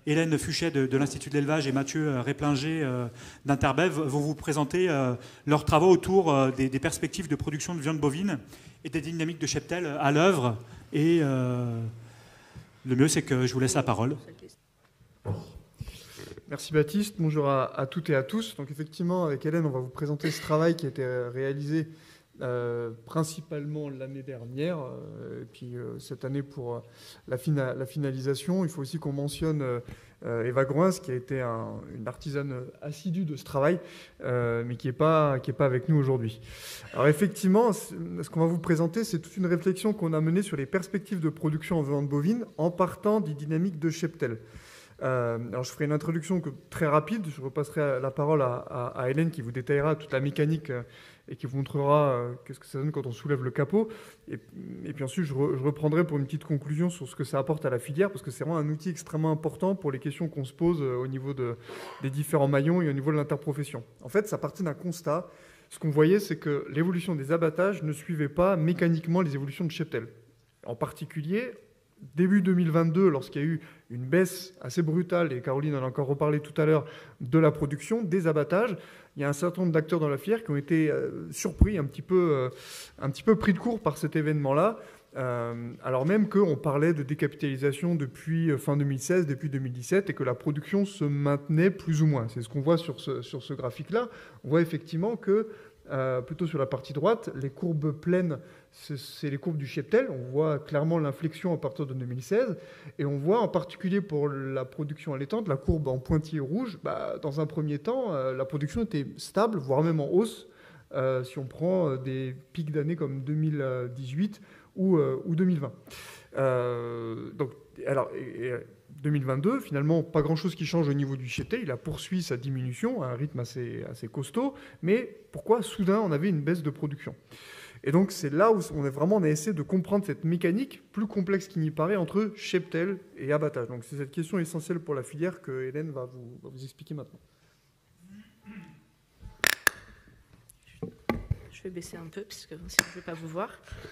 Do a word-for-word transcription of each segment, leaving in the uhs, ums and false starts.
Hélène Fuchet de, de l'Institut de l'élevage et Mathieu Réplinger euh, d'Interbev vont vous présenter euh, leurs travaux autour euh, des, des perspectives de production de viande bovine et des dynamiques de cheptel à l'œuvre. Et euh, le mieux, c'est que je vous laisse la parole. Merci Baptiste, bonjour à, à toutes et à tous. Donc effectivement, avec Hélène, on va vous présenter ce travail qui a été réalisé euh, principalement l'année dernière, euh, et puis euh, cette année pour la, fina la finalisation. Il faut aussi qu'on mentionne euh, Eva Groens, qui a été un, une artisane assidue de ce travail, euh, mais qui n'est pas, qui est pas avec nous aujourd'hui. Alors effectivement, ce qu'on va vous présenter, c'est toute une réflexion qu'on a menée sur les perspectives de production en viande bovine en partant des dynamiques de cheptel. Euh, alors je ferai une introduction que, très rapide, je repasserai la parole à, à, à Hélène qui vous détaillera toute la mécanique euh, et qui vous montrera euh, qu'est-ce que ça donne quand on soulève le capot. Et, et puis ensuite, je, re, je reprendrai pour une petite conclusion sur ce que ça apporte à la filière, parce que c'est vraiment un outil extrêmement important pour les questions qu'on se pose euh, au niveau de, des différents maillons et au niveau de l'interprofession. En fait, ça partit d'un constat. Ce qu'on voyait, c'est que l'évolution des abattages ne suivait pas mécaniquement les évolutions de cheptel. En particulier, début deux mille vingt-deux, lorsqu'il y a eu une baisse assez brutale, et Caroline en a encore reparlé tout à l'heure, de la production, des abattages, il y a un certain nombre d'acteurs dans la filière qui ont été euh, surpris, un petit, peu, euh, un petit peu pris de court par cet événement-là, euh, alors même qu'on parlait de décapitalisation depuis fin deux mille seize, depuis deux mille dix-sept, et que la production se maintenait plus ou moins. C'est ce qu'on voit sur ce, sur ce graphique-là. On voit effectivement que, euh, plutôt sur la partie droite, les courbes pleines, c'est les courbes du cheptel. On voit clairement l'inflexion à partir de deux mille seize. Et on voit en particulier pour la production allaitante, la courbe en pointillé rouge, bah, dans un premier temps, euh, la production était stable, voire même en hausse, euh, si on prend euh, des pics d'années comme deux mille dix-huit ou, euh, ou deux mille vingt. Euh, donc, alors, et, et deux mille vingt-deux, finalement, pas grand-chose qui change au niveau du cheptel. Il a poursuivi sa diminution à un rythme assez, assez costaud. Mais pourquoi, soudain, on avait une baisse de production ? Et donc, c'est là où on est vraiment on a essayé de comprendre cette mécanique plus complexe qu'il n'y paraît entre cheptel et abattage. Donc, c'est cette question essentielle pour la filière que Hélène va vous, va vous expliquer maintenant. Je vais baisser un peu, parce que sinon je ne vais pas vous voir.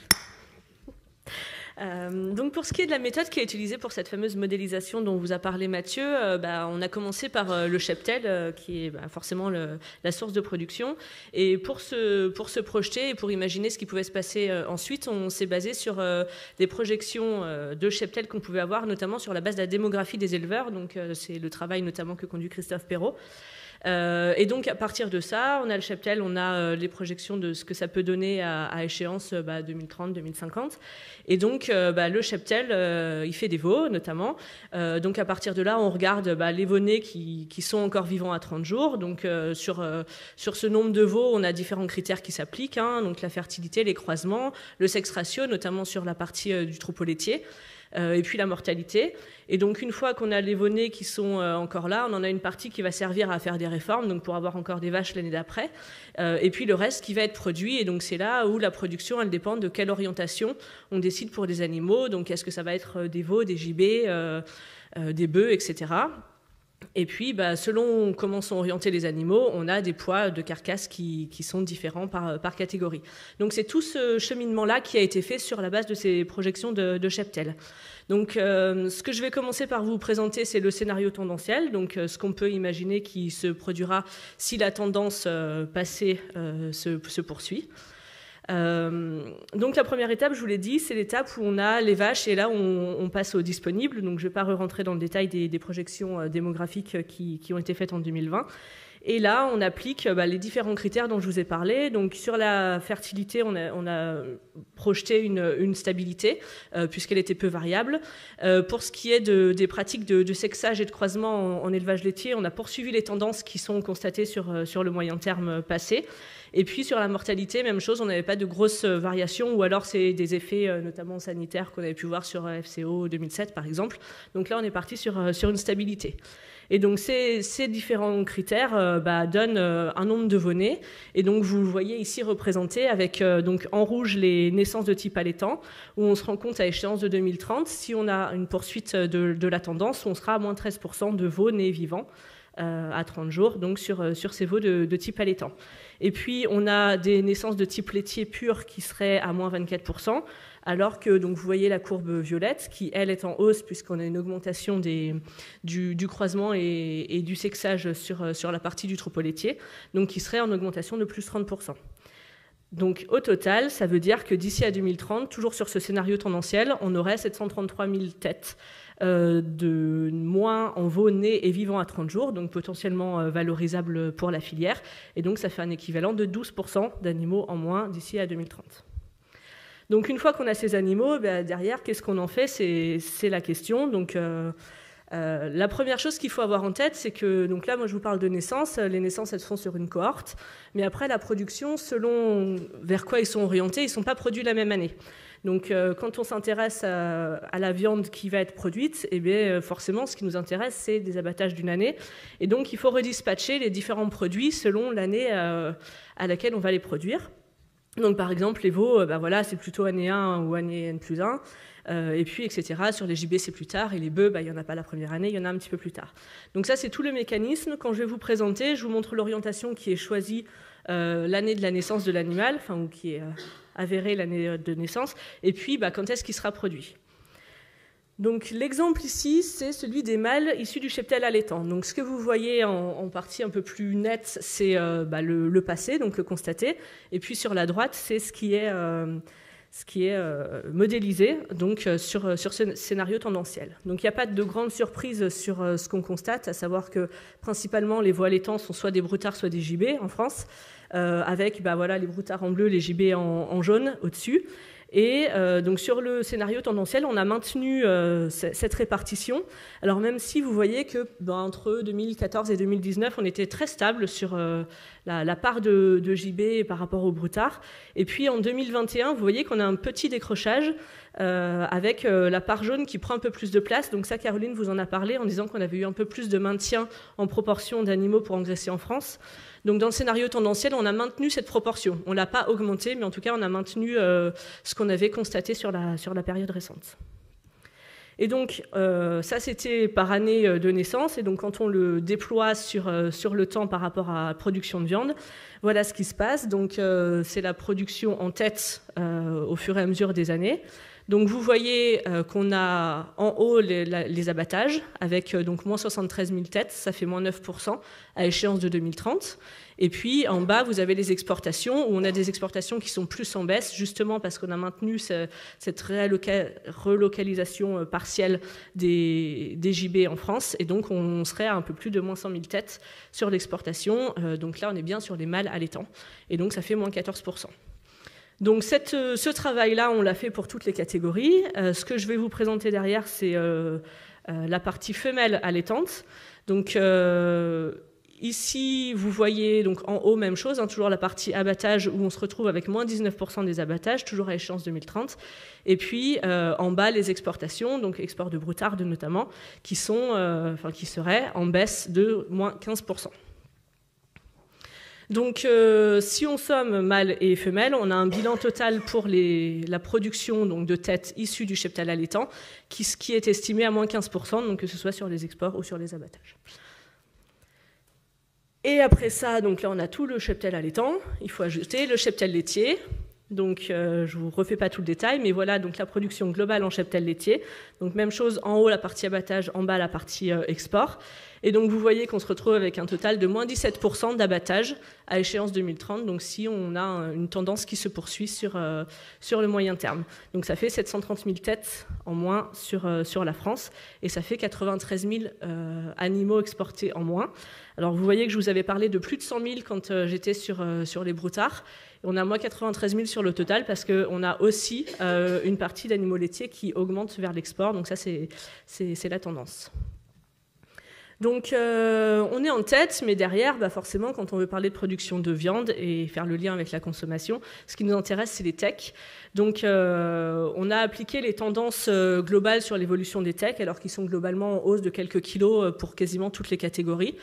Euh, donc pour ce qui est de la méthode qui est utilisée pour cette fameuse modélisation dont vous a parlé Mathieu, euh, bah, on a commencé par euh, le cheptel, euh, qui est bah, forcément le, la source de production. Et pour se, pour se projeter et pour imaginer ce qui pouvait se passer euh, ensuite, on s'est basé sur euh, des projections euh, de cheptel qu'on pouvait avoir, notamment sur la base de la démographie des éleveurs. Donc euh, c'est le travail notamment que conduit Christophe Perrault. Euh, et donc à partir de ça, on a le cheptel, on a euh, les projections de ce que ça peut donner à, à échéance euh, bah, deux mille trente deux mille cinquante. Et donc euh, bah, le cheptel, euh, il fait des veaux notamment. Euh, donc à partir de là, on regarde bah, les veaux-nés qui, qui sont encore vivants à trente jours. Donc euh, sur, euh, sur ce nombre de veaux, on a différents critères qui s'appliquent, hein, donc la fertilité, les croisements, le sexe ratio, notamment sur la partie euh, du troupeau laitier. Euh, et puis la mortalité. Et donc une fois qu'on a les veaux-nés qui sont euh, encore là, on en a une partie qui va servir à faire des réformes, donc pour avoir encore des vaches l'année d'après, euh, et puis le reste qui va être produit. Et donc c'est là où la production, elle dépend de quelle orientation on décide pour des animaux. Donc est-ce que ça va être des veaux, des gibets, euh, euh, des bœufs, et cetera. Et puis, bah, selon comment sont orientés les animaux, on a des poids de carcasse qui, qui sont différents par, par catégorie. Donc, c'est tout ce cheminement-là qui a été fait sur la base de ces projections de, de cheptel. Donc, euh, ce que je vais commencer par vous présenter, c'est le scénario tendanciel, donc euh, ce qu'on peut imaginer qui se produira si la tendance euh, passée euh, se, se poursuit. Euh, donc la première étape, je vous l'ai dit, c'est l'étape où on a les vaches et là on, on passe aux disponibles. Donc je ne vais pas rentrer dans le détail des, des projections démographiques qui, qui ont été faites en deux mille vingt. Et là, on applique bah, les différents critères dont je vous ai parlé. Donc, sur la fertilité, on a, on a projeté une, une stabilité, euh, puisqu'elle était peu variable. Euh, pour ce qui est de, des pratiques de, de sexage et de croisement en, en élevage laitier, on a poursuivi les tendances qui sont constatées sur, sur le moyen terme passé. Et puis, sur la mortalité, même chose, on n'avait pas de grosses variations, ou alors c'est des effets, euh, notamment sanitaires, qu'on avait pu voir sur F C O deux mille sept, par exemple. Donc là, on est parti sur, sur une stabilité. Et donc, ces, ces différents critères euh, bah, donnent euh, un nombre de veaux-nés. Et donc, vous le voyez ici représenté avec euh, donc, en rouge les naissances de type allaitant, où on se rend compte à échéance de deux mille trente, si on a une poursuite de, de la tendance, on sera à moins treize pour cent de veaux nés vivants euh, à trente jours, donc sur, sur ces veaux de, de type allaitant. Et puis, on a des naissances de type laitier pur qui seraient à moins vingt-quatre pour cent, alors que donc, vous voyez la courbe violette qui, elle, est en hausse puisqu'on a une augmentation des, du, du croisement et, et du sexage sur, sur la partie du troupeau laitier, donc qui serait en augmentation de plus trente pour cent. Donc au total, ça veut dire que d'ici à deux mille trente, toujours sur ce scénario tendanciel, on aurait sept cent trente-trois mille têtes euh, de moins en veaux nés et vivants à trente jours, donc potentiellement euh, valorisables pour la filière. Et donc ça fait un équivalent de douze pour cent d'animaux en moins d'ici à deux mille trente. Donc une fois qu'on a ces animaux, bah, derrière, qu'est-ce qu'on en fait? C'est la question. Donc, euh, Euh, la première chose qu'il faut avoir en tête, c'est que, donc là, moi je vous parle de naissance, les naissances elles se font sur une cohorte, mais après la production, selon vers quoi ils sont orientés, ils ne sont pas produits la même année. Donc euh, quand on s'intéresse à, à la viande qui va être produite, eh bien, forcément ce qui nous intéresse c'est des abattages d'une année, et donc il faut redispatcher les différents produits selon l'année euh, à laquelle on va les produire. Donc par exemple les veaux, ben voilà, c'est plutôt année un ou année N plus un. Euh, et puis, et cetera. Sur les gibets, c'est plus tard. Et les bœufs, bah, il n'y en a pas la première année, il y en a un petit peu plus tard. Donc ça, c'est tout le mécanisme. Quand je vais vous présenter, je vous montre l'orientation qui est choisie euh, l'année de la naissance de l'animal, enfin, ou qui est euh, avérée l'année de naissance, et puis bah, quand est-ce qu'il sera produit. Donc l'exemple ici, c'est celui des mâles issus du cheptel allaitant. Donc ce que vous voyez en, en partie un peu plus nette, c'est euh, bah, le, le passé, donc le constaté. Et puis sur la droite, c'est ce qui est... Euh, ce qui est euh, modélisé donc, euh, sur, sur ce scénario tendanciel. Donc il n'y a pas de grande surprise sur euh, ce qu'on constate, à savoir que principalement les veaux allaitants sont soit des broutards, soit des gibets en France, euh, avec bah, voilà, les broutards en bleu, les gibets en, en jaune au-dessus. Et euh, donc sur le scénario tendanciel, on a maintenu euh, cette répartition. Alors même si vous voyez que ben, entre deux mille quatorze et deux mille dix-neuf, on était très stable sur euh, la, la part de, de gibets par rapport aux broutards. Et puis en deux mille vingt et un, vous voyez qu'on a un petit décrochage euh, avec euh, la part jaune qui prend un peu plus de place. Donc ça, Caroline vous en a parlé en disant qu'on avait eu un peu plus de maintien en proportion d'animaux pour engraisser en France. Donc dans le scénario tendanciel, on a maintenu cette proportion. On ne l'a pas augmentée, mais en tout cas, on a maintenu euh, ce qu'on avait constaté sur la, sur la période récente. Et donc, euh, ça, c'était par année de naissance. Et donc, quand on le déploie sur, euh, sur le temps par rapport à la production de viande, voilà ce qui se passe. Donc, euh, c'est la production en tête euh, au fur et à mesure des années. Donc vous voyez euh, qu'on a en haut les, la, les abattages avec euh, donc moins soixante-treize mille têtes, ça fait moins neuf pour cent à échéance de deux mille trente. Et puis en bas, vous avez les exportations, où on a des exportations qui sont plus en baisse, justement parce qu'on a maintenu ce, cette réloca- relocalisation euh, partielle des, des gibets en France. Et donc on serait à un peu plus de moins cent mille têtes sur l'exportation. Euh, donc là, on est bien sur les mâles allaitants. Et donc ça fait moins quatorze pour cent. Donc cette, ce travail-là, on l'a fait pour toutes les catégories. Euh, ce que je vais vous présenter derrière, c'est euh, euh, la partie femelle allaitante. Donc euh, ici, vous voyez donc en haut, même chose, hein, toujours la partie abattage où on se retrouve avec moins dix-neuf pour cent des abattages, toujours à échéance deux mille trente. Et puis euh, en bas, les exportations, donc export de broutards notamment, qui, sont, euh, enfin, qui seraient en baisse de moins quinze pour cent. Donc, euh, si on somme mâles et femelles, on a un bilan total pour les, la production donc, de têtes issues du cheptel allaitant, qui, qui est estimé à moins quinze pour cent, donc que ce soit sur les exports ou sur les abattages. Et après ça, donc là, on a tout le cheptel allaitant. Il faut ajouter le cheptel laitier. Donc, euh, je ne vous refais pas tout le détail, mais voilà donc la production globale en cheptel laitier. Donc, même chose, en haut, la partie abattage, en bas, la partie euh, export. Et donc, vous voyez qu'on se retrouve avec un total de moins dix-sept pour cent d'abattage à échéance deux mille trente, donc si on a une tendance qui se poursuit sur, euh, sur le moyen terme. Donc, ça fait sept cent trente mille têtes en moins sur, euh, sur la France, et ça fait quatre-vingt-treize mille euh, animaux exportés en moins. Alors, vous voyez que je vous avais parlé de plus de cent mille quand euh, j'étais sur, euh, sur les broutards. On a moins quatre-vingt-treize mille sur le total parce qu'on a aussi euh, une partie d'animaux laitiers qui augmente vers l'export, donc ça, c'est, c'est, c'est la tendance. Donc, euh, on est en tête, mais derrière, bah forcément, quand on veut parler de production de viande et faire le lien avec la consommation, ce qui nous intéresse, c'est les techs. Donc, euh, on a appliqué les tendances euh, globales sur l'évolution des techs, alors qu'ils sont globalement en hausse de quelques kilos pour quasiment toutes les catégories.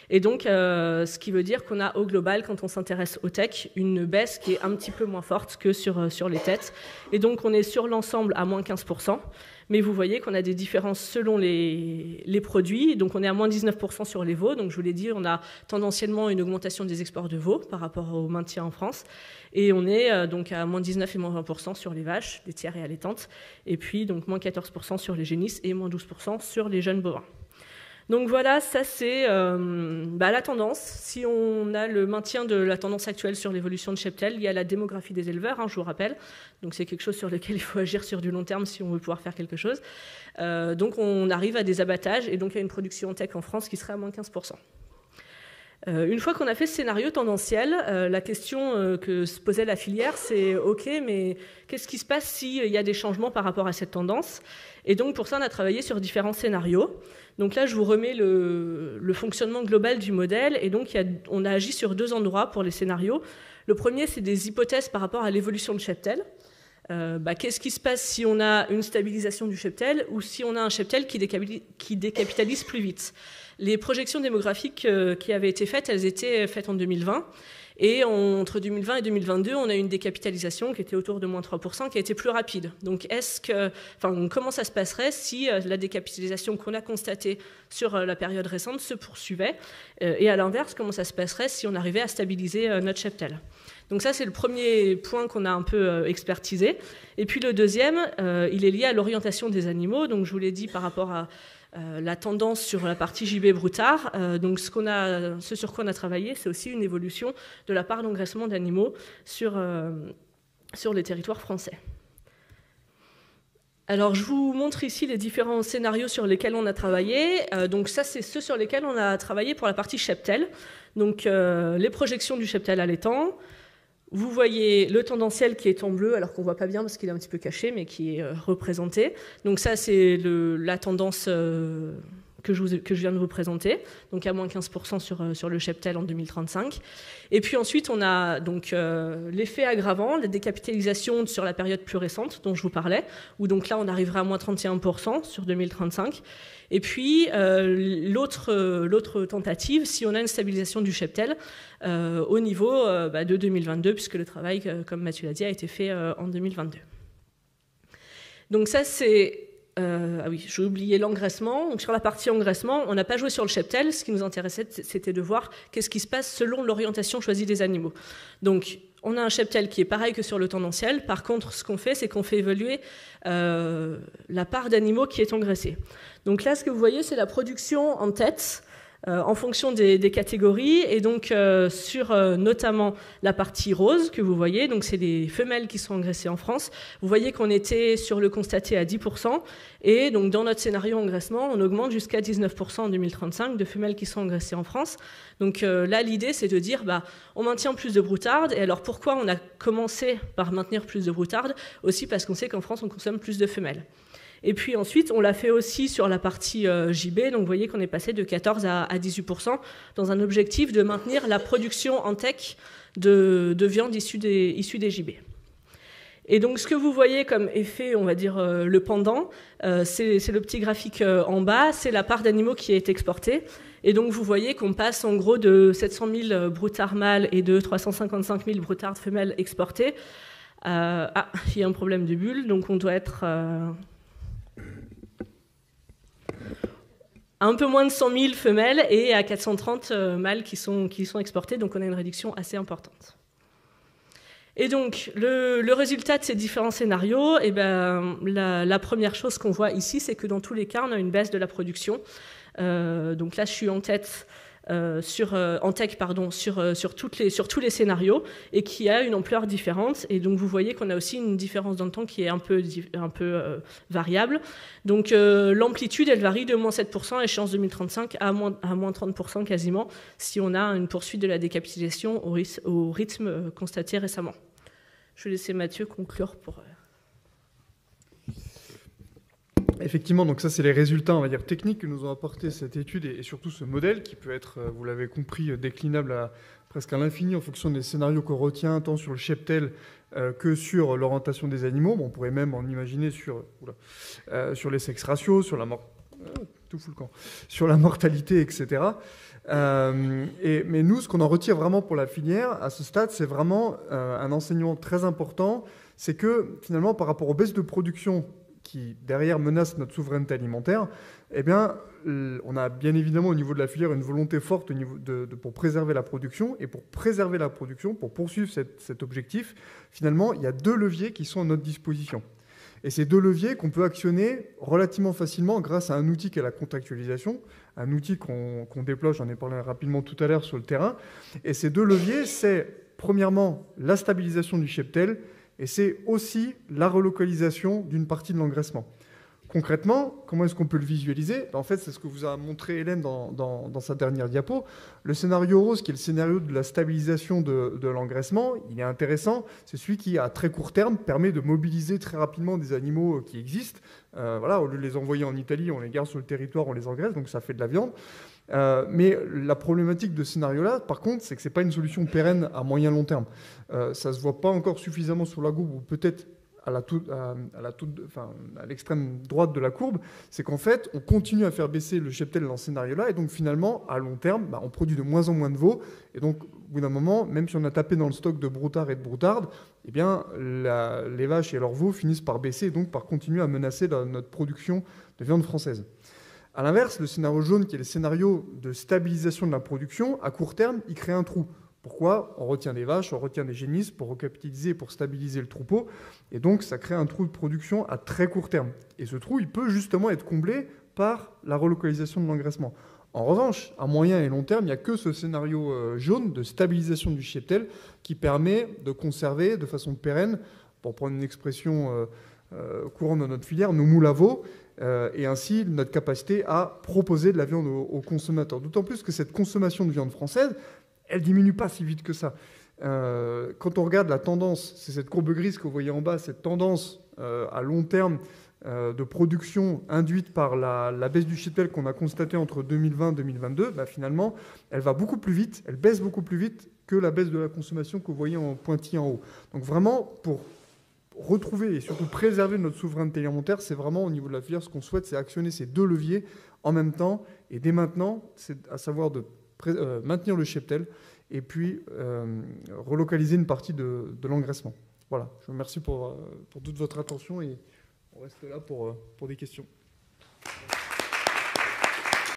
Et donc, euh, ce qui veut dire qu'on a au global, quand on s'intéresse aux tech, une baisse qui est un petit peu moins forte que sur, sur les têtes. Et donc, on est sur l'ensemble à moins quinze pour cent. Mais vous voyez qu'on a des différences selon les, les produits. Donc, on est à moins dix-neuf pour cent sur les veaux. Donc, je vous l'ai dit, on a tendanciellement une augmentation des exports de veaux par rapport au maintien en France. Et on est euh, donc à moins dix-neuf et moins vingt pour cent sur les vaches, laitières et allaitantes. Et puis, donc, moins quatorze pour cent sur les génisses et moins douze pour cent sur les jeunes bovins. Donc voilà, ça c'est euh, bah, la tendance. Si on a le maintien de la tendance actuelle sur l'évolution de cheptel, il y a la démographie des éleveurs, hein, je vous rappelle. Donc c'est quelque chose sur lequel il faut agir sur du long terme si on veut pouvoir faire quelque chose. Euh, donc on arrive à des abattages et donc à une production tech en France qui serait à moins quinze pour cent. Euh, une fois qu'on a fait ce scénario tendanciel, euh, la question euh, que se posait la filière, c'est OK, mais qu'est-ce qui se passe s'il y a des changements par rapport à cette tendance? Et donc pour ça, on a travaillé sur différents scénarios. Donc là, je vous remets le, le fonctionnement global du modèle. Et donc, il y a, on a agi sur deux endroits pour les scénarios. Le premier, c'est des hypothèses par rapport à l'évolution de cheptel. Euh, bah, qu'est-ce qui se passe si on a une stabilisation du cheptel ou si on a un cheptel qui, décapitalise, qui décapitalise plus vite? Les projections démographiques euh, qui avaient été faites, elles étaient faites en deux mille vingt. Et entre deux mille vingt et deux mille vingt-deux, on a eu une décapitalisation qui était autour de moins trois pour cent, qui a été plus rapide. Donc, est-ce que, enfin, comment ça se passerait si la décapitalisation qu'on a constatée sur la période récente se poursuivait? Et à l'inverse, comment ça se passerait si on arrivait à stabiliser notre cheptel? Donc ça, c'est le premier point qu'on a un peu expertisé. Et puis le deuxième, euh, il est lié à l'orientation des animaux. Donc, je vous l'ai dit par rapport à Euh, la tendance sur la partie gibet broutard. Euh, donc ce, qu'on a, ce sur quoi on a travaillé, c'est aussi une évolution de la part d'engraissement d'animaux sur, euh, sur les territoires français. Alors je vous montre ici les différents scénarios sur lesquels on a travaillé. Euh, donc ça, c'est ceux sur lesquels on a travaillé pour la partie cheptel. Donc euh, les projections du cheptel allaitant. Vous voyez le tendanciel qui est en bleu, alors qu'on ne voit pas bien parce qu'il est un petit peu caché, mais qui est euh, représenté. Donc ça, c'est le, la tendance euh, que, je vous, que je viens de vous présenter, donc à moins quinze pour cent sur, euh, sur le cheptel en deux mille trente-cinq. Et puis ensuite, on a donc euh, l'effet aggravant, la décapitalisation sur la période plus récente dont je vous parlais, où donc là, on arrivera à moins trente et un pour cent sur deux mille trente-cinq. Et puis, euh, l'autre, euh, l'autre tentative, si on a une stabilisation du cheptel euh, au niveau euh, bah, de deux mille vingt-deux, puisque le travail, euh, comme Mathieu l'a dit, a été fait euh, en deux mille vingt-deux. Donc ça, c'est... Euh, ah oui, j'ai oublié l'engraissement. Donc sur la partie engraissement, on n'a pas joué sur le cheptel. Ce qui nous intéressait, c'était de voir qu'est-ce qui se passe selon l'orientation choisie des animaux. Donc, on a un cheptel qui est pareil que sur le tendanciel. Par contre, ce qu'on fait, c'est qu'on fait évoluer euh, la part d'animaux qui est engraissée. Donc là, ce que vous voyez, c'est la production en tête euh, en fonction des, des catégories. Et donc, euh, sur euh, notamment la partie rose que vous voyez, donc c'est les femelles qui sont engraissées en France. Vous voyez qu'on était sur le constaté à dix pour cent. Et donc, dans notre scénario engraissement, on augmente jusqu'à dix-neuf pour cent en deux mille trente-cinq de femelles qui sont engraissées en France. Donc euh, là, l'idée, c'est de dire, bah, on maintient plus de broutarde. Et alors, pourquoi on a commencé par maintenir plus de broutarde? Aussi parce qu'on sait qu'en France, on consomme plus de femelles. Et puis ensuite, on l'a fait aussi sur la partie euh, gibet. Donc, vous voyez qu'on est passé de quatorze à dix-huit pour cent dans un objectif de maintenir la production en tech de, de viande issue des, issue des gibets. Et donc, ce que vous voyez comme effet, on va dire euh, le pendant, euh, c'est, c'est le petit graphique euh, en bas, c'est la part d'animaux qui est exportée. Et donc, vous voyez qu'on passe en gros de sept cent mille broutards mâles et de trois cent cinquante-cinq mille broutards femelles exportés. Euh, ah, il y a un problème de bulle, donc on doit être euh, un peu moins de cent mille femelles et à quatre cent trente euh, mâles qui sont, qui sont exportés. Donc, on a une réduction assez importante. Et donc, le, le résultat de ces différents scénarios, eh ben, la, la première chose qu'on voit ici, c'est que dans tous les cas, on a une baisse de la production. Euh, donc là, je suis en tête, euh, sur, euh, en tech pardon, sur, euh, sur, toutes les, sur tous les scénarios et qui a une ampleur différente. Et donc, vous voyez qu'on a aussi une différence dans le temps qui est un peu, un peu euh, variable. Donc, euh, l'amplitude, elle varie de moins sept pour cent à échéance deux mille trente-cinq à moins, à moins trente pour cent quasiment, si on a une poursuite de la décapitalisation au, ris- au rythme euh, constaté récemment. Je vais laisser Mathieu conclure pour... Effectivement, donc ça, c'est les résultats, on va dire, techniques que nous ont apporté cette étude et, et surtout ce modèle qui peut être, vous l'avez compris, déclinable à, presque à l'infini en fonction des scénarios qu'on retient, tant sur le cheptel euh, que sur l'orientation des animaux. Bon, on pourrait même en imaginer sur, oula, euh, sur les sex ratios, sur la, mort, euh, tout fout le camp, sur la mortalité, et cetera. Euh, et, mais nous, ce qu'on en retire vraiment pour la filière, à ce stade, c'est vraiment euh, un enseignement très important. C'est que finalement, par rapport aux baisses de production qui, derrière, menacent notre souveraineté alimentaire, eh bien, on a bien évidemment au niveau de la filière une volonté forte au niveau de, de, pour préserver la production. Et pour préserver la production, pour poursuivre cette, cet objectif, finalement, il y a deux leviers qui sont à notre disposition. Et ces deux leviers qu'on peut actionner relativement facilement grâce à un outil qui est la contractualisation, un outil qu'on qu'on déploie, j'en ai parlé rapidement tout à l'heure sur le terrain. Et ces deux leviers, c'est premièrement la stabilisation du cheptel et c'est aussi la relocalisation d'une partie de l'engraissement. Concrètement, comment est-ce qu'on peut le visualiser? En fait, c'est ce que vous a montré Hélène dans, dans, dans sa dernière diapo. Le scénario rose, qui est le scénario de la stabilisation de, de l'engraissement, il est intéressant. C'est celui qui, à très court terme, permet de mobiliser très rapidement des animaux qui existent. Euh, voilà, au lieu de les envoyer en Italie, on les garde sur le territoire, on les engraisse, donc ça fait de la viande. Euh, mais la problématique de ce scénario-là, par contre, c'est que ce n'est pas une solution pérenne à moyen long terme. Euh, ça ne se voit pas encore suffisamment sur la courbe, ou peut-être à la toute, à, à la toute, enfin, à l'extrême droite de la courbe, c'est qu'en fait, on continue à faire baisser le cheptel dans ce scénario-là, et donc finalement, à long terme, bah, on produit de moins en moins de veaux, et donc au bout d'un moment, même si on a tapé dans le stock de broutards et de broutardes, eh bien, la, les vaches et leurs veaux finissent par baisser, et donc par continuer à menacer la, notre production de viande française. A l'inverse, le scénario jaune, qui est le scénario de stabilisation de la production, à court terme, il crée un trou. Pourquoi? On retient des vaches, on retient des génisses pour recapitaliser, pour stabiliser le troupeau. Et donc, ça crée un trou de production à très court terme. Et ce trou, il peut justement être comblé par la relocalisation de l'engraissement. En revanche, à moyen et long terme, il n'y a que ce scénario jaune de stabilisation du cheptel qui permet de conserver de façon pérenne, pour prendre une expression euh, euh, courante dans notre filière, nos moules à veau, euh, et ainsi notre capacité à proposer de la viande aux, aux consommateurs. D'autant plus que cette consommation de viande française, elle ne diminue pas si vite que ça. Euh, quand on regarde la tendance, c'est cette courbe grise que vous voyez en bas, cette tendance euh, à long terme euh, de production induite par la, la baisse du cheptel qu'on a constatée entre deux mille vingt et deux mille vingt-deux, bah finalement, elle va beaucoup plus vite, elle baisse beaucoup plus vite que la baisse de la consommation que vous voyez en pointillé en haut. Donc vraiment, pour retrouver et surtout préserver notre souveraineté alimentaire, c'est vraiment au niveau de la filière, ce qu'on souhaite, c'est actionner ces deux leviers en même temps, et dès maintenant, c'est à savoir de Euh, maintenir le cheptel et puis euh, relocaliser une partie de, de l'engraissement. Voilà, je vous remercie pour, pour toute votre attention et on reste là pour, pour des questions.